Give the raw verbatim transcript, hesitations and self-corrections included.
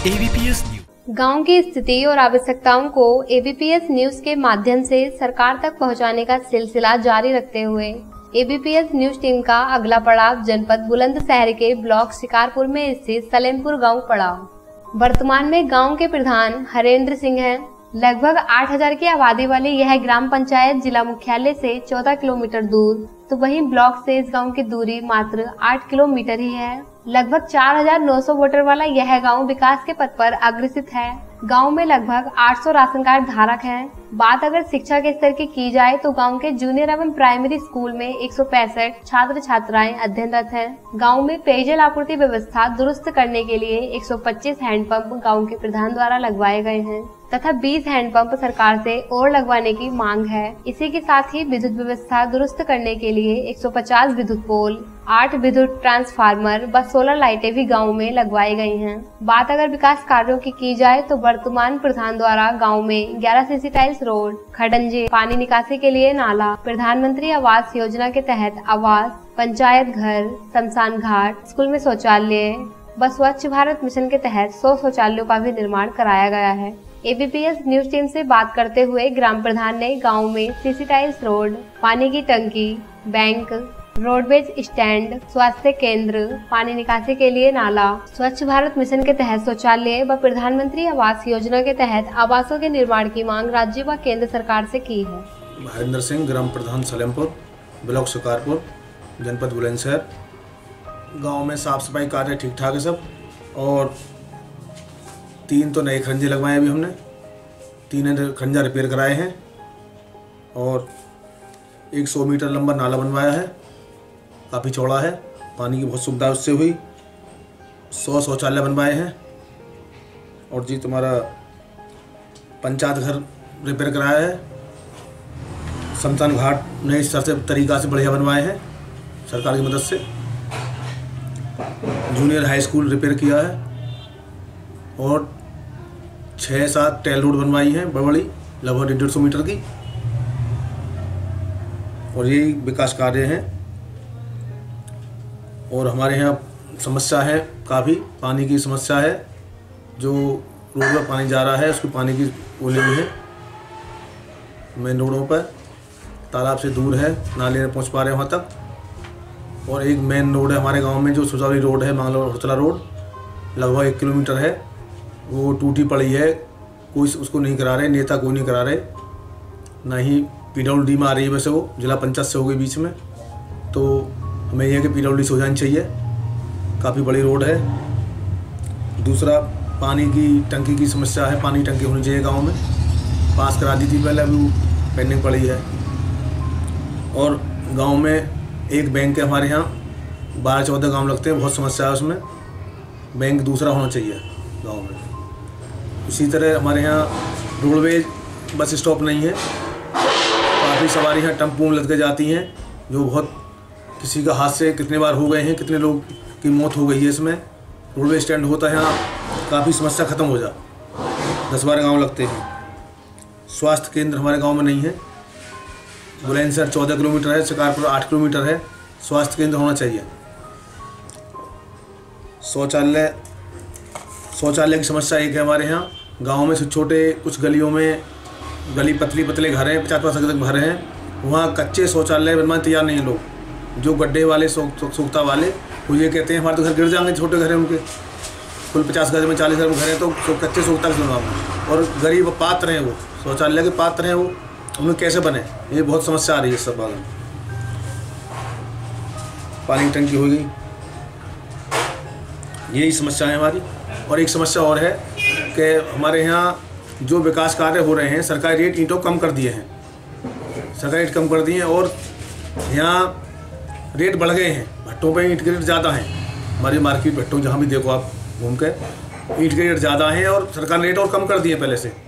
ABPS news गांव की स्थिति और आवश्यकताओं को एबीपीएस न्यूज के माध्यम से सरकार तक पहुंचाने का सिलसिला जारी रखते हुए एबीपीएस न्यूज टीम का अगला पड़ाव जनपद बुलंदशहर के ब्लॉक शिकारपुर में स्थित सलेमपुर गांव पड़ा। वर्तमान में गांव के प्रधान हरेंद्र सिंह हैं। लगभग आठ हज़ार की आबादी वाली यह ग्राम पंचायत जिला मुख्यालय से चौदह किलोमीटर दूर, तो वहीं ब्लॉक से इस गांव की दूरी मात्र आठ किलोमीटर ही है। लगभग चार हज़ार नौ सौ वोटर वाला यह गांव विकास के पथ पर अग्रसित है। गांव में लगभग आठ सौ राशन कार्ड धारक हैं। बात अगर शिक्षा के स्तर की की जाए तो गांव के जूनियर एवं प्राइमरी स्कूल में एक सौ पैंसठ छात्र छात्राएं अध्ययनरत हैं। गांव में पेयजल आपूर्ति व्यवस्था दुरुस्त करने के लिए एक सौ पच्चीस हैंडपंप गांव के प्रधान द्वारा लगवाए गए हैं तथा बीस हैंडपंप सरकार से और लगवाने की मांग है। इसी के साथ ही विद्युत व्यवस्था दुरुस्त करने के लिए एक सौ पचास विद्युत पोल, आठ विद्युत ट्रांसफार्मर व सोलर लाइटें भी गांव में लगवाई गई हैं। बात अगर विकास कार्यों की की जाए तो वर्तमान प्रधान द्वारा गांव में ग्यारह सीसी टाइल्स रोड, खडंजे, पानी निकासी के लिए नाला, प्रधानमंत्री आवास योजना के तहत आवास, पंचायत घर, शमशान घाट, स्कूल में शौचालय व स्वच्छ भारत मिशन के तहत सौ शौचालयों का भी निर्माण कराया गया है। एबीपीएस न्यूज टीम से बात करते हुए ग्राम प्रधान ने गांव में सीसी टाइल्स रोड, पानी की टंकी, बैंक, रोडवेज स्टैंड, स्वास्थ्य केंद्र, पानी निकासी के लिए नाला, स्वच्छ भारत मिशन के तहत शौचालय व प्रधानमंत्री आवास योजना के तहत आवासों के निर्माण की मांग राज्य व केंद्र सरकार से की है। हरेंद्र सिंह, ग्राम प्रधान सलेमपुर, ब्लॉक शिकारपुर, जनपद बुलंदशहर। गांव में साफ सफाई कार्य ठीक ठाक है सब, और तीन तो नए खंजे लगवाए अभी हमने, तीन खंजा रिपेयर कराए हैं, और एक सौ मीटर लंबा नाला बनवाया है, काफ़ी चौड़ा है, पानी की बहुत सुविधा उससे हुई। सौ शौचालय बनवाए हैं, और जी तुम्हारा पंचायत घर रिपेयर कराया है, शमशान घाट नए स्तर से तरीका से बढ़िया बनवाए हैं सरकार की मदद से, जूनियर हाई स्कूल रिपेयर किया है, और छः सात टेल रोड बनवाई हैं बड़ी बड़ी, लगभग डेढ़ सौ मीटर की, और यही विकास कार्य हैं। और हमारे यहाँ समस्या है, काफ़ी पानी की समस्या है, जो रोड पर पानी जा रहा है उसको पानी की ओले हुई है, मेन रोडों पर तालाब से दूर है, नाले में पहुँच पा रहे हैं वहाँ तक। और एक मेन रोड है हमारे गांव में जो सुजावली रोड है, मंगलौर हुचला रोड, लगभग एक किलोमीटर है, वो टूटी पड़ी है, कोई उसको नहीं करा रहे, नेता कोई नहीं करा रहे, ना ही पीडब्ल्यूडी में आ रही है, वैसे वो जिला पंचायत से हो गई बीच में, तो हमें यह कि पीडब्ल्यूडी से हो जानी चाहिए, काफ़ी बड़ी रोड है। दूसरा, पानी की टंकी की समस्या है, पानी टंकी होनी चाहिए गांव में, पास करा दी थी पहले, अभी वो पेंडिंग पड़ी है। और गांव में एक बैंक है हमारे यहाँ, बारह चौदह गांव लगते हैं, बहुत समस्या है उसमें, बैंक दूसरा होना चाहिए गाँव में। इसी तरह हमारे यहाँ रोडवेज बस स्टॉप नहीं है, काफ़ी सवारियाँ टेम्पो में लद के जाती हैं, जो बहुत किसी का हादसे कितने बार हो गए हैं, कितने लोग की मौत हो गई है इसमें। रोडवे स्टैंड होता है यहाँ, काफ़ी समस्या ख़त्म हो जा, दस बारह गांव लगते हैं। स्वास्थ्य केंद्र हमारे गांव में नहीं है, बुलंदशहर चौदह किलोमीटर है, शिकारपुर आठ किलोमीटर है, स्वास्थ्य केंद्र होना चाहिए। शौचालय शौचालय की समस्या एक है हमारे यहाँ गांव में, छोटे कुछ गलियों में, गली पतली पतले घर हैं, पचास पचास तक घर हैं, वहाँ कच्चे शौचालय बनवाने तैयार नहीं है लोग, जो गड्ढे वाले सूखता वाले, वो ये कहते हैं हमारे तो घर गिर जाएंगे, छोटे घर हैं उनके, कुल पचास घर में चालीस घर में घर हैं, तो कच्चे सूखता के बनवाओ, और गरीब पात्र हैं, वो शौचालय के पात्र हैं, वो उनमें कैसे बने, ये बहुत समस्या आ रही है सब बात। पानी की टंकी हो गई, यही समस्या है हमारी। और एक समस्या और है कि हमारे यहाँ जो विकास कार्य हो रहे हैं, सरकारी रेट ईंटों कम कर दिए हैं, सरकारी रेट कम कर दिए हैं, और यहाँ रेट बढ़ गए हैं, भट्टों पे ईंट के रेट ज़्यादा हैं, हमारी मार्केट भट्टों जहाँ भी देखो आप घूम के, ईंट के रेट ज़्यादा हैं, और सरकार ने रेट और कम कर दिए पहले से।